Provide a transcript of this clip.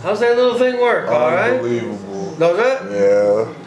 How's that little thing work? All right. Unbelievable. Does it? Yeah.